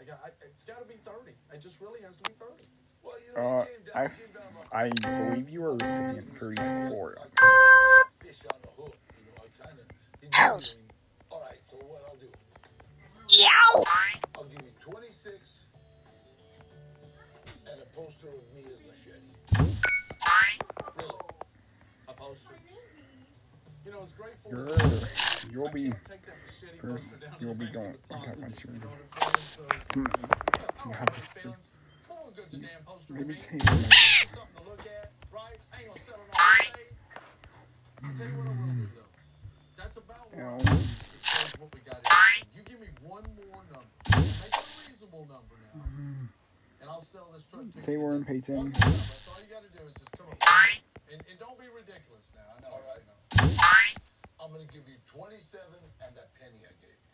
It's got to be 30. It just really has to be 30. Well, I believe you are sitting at 34. Fish on the hook, all right, so what I'll do? I'll give you 26 and a poster of me as Machete. Really? A poster? You know, it's great for You'll be first. You'll be going. Okay, once you're you have maybe take something to look at, right? I ain't gonna settle on anything. I'll tell you what I will do though. That's about what we got here. You give me one more number. Make it a reasonable number now. And I'll sell this truck to you. Taylor and Peyton. That's all you gotta do is just come up and don't be ridiculous now. I know. All right. I'm gonna give you 27 and that penny I gave you.